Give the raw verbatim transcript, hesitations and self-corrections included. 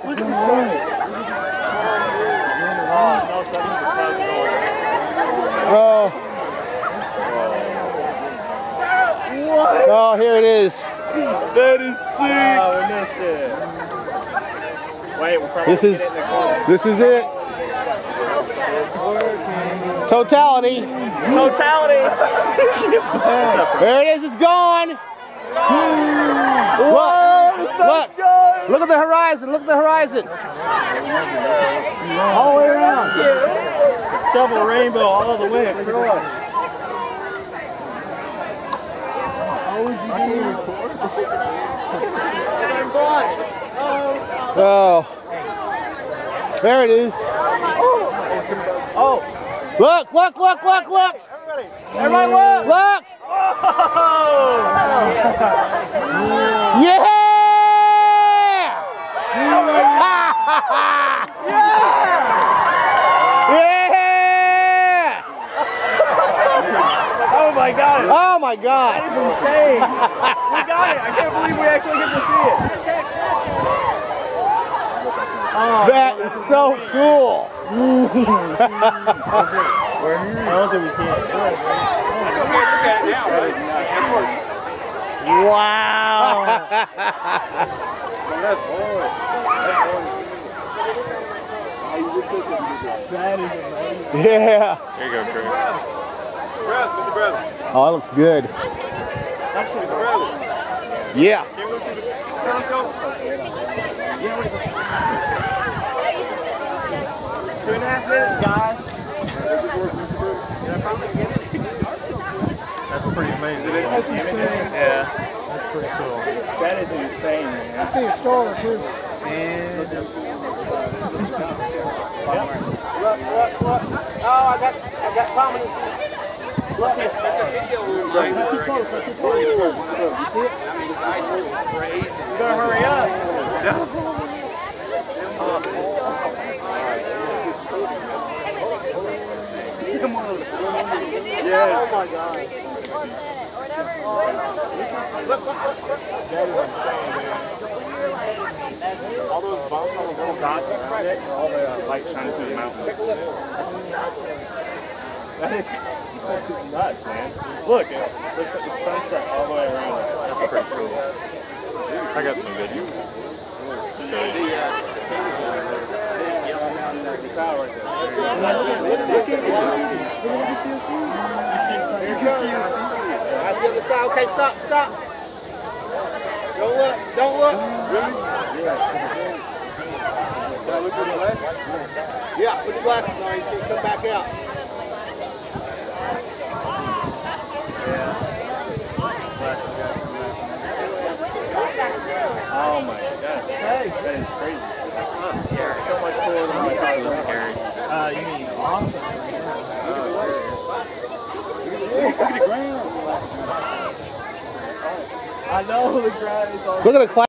Look at the sun. Oh. What? Oh, here it is. That is sick. Oh, we missed it. Wait, we'll probably this is get it in the corner. This is it. Totality. Totality. There it is. It's gone. Whoa, the sun's Look. gone. Look at the horizon. Look at the horizon. All the way around. Double rainbow all the way across. How would you do record? Oh. There it is. Oh. Look, look, look, look, look. Everybody. Everybody look. Look. Oh. Yeah. Yeah! Oh my God! Oh my God! That is insane! We got it! I can't believe we actually get to see it! Oh, that is so cool! I don't think we can. Wow! That's boring. That is amazing. Yeah. There you go, Craig. Mister Bradley. Oh, that looks good. Mister Bradley. Yeah. Can we look through the telescope? Two and a half minutes, guys. That's pretty amazing. That's insane. Yeah. That's pretty cool. That is insane, man. I see a star too. And Look, look, look. Oh, I got, I got prominence. Look, it's a video. Right. Let's keep close. Let's keep close. You see it? You better hurry up. Come on. Yeah. Oh my God. Look, look, look, look. That is insane, man. All those bumps, all those little dots around it, all the uh, light shining through the mountain. Take a look. That is, that is nuts, man. Look, it, look at the sunset all the way around it. That's pretty cool. I got some video. Out the other side. Okay, stop, stop. Don't look. Don't look. Yeah, put your glasses on. You see it come back out. Oh my God. That is crazy. So much cooler than my car was scary. Uh, you mean awesome? Look at the ground. I know the ground is all. Look at the cloud.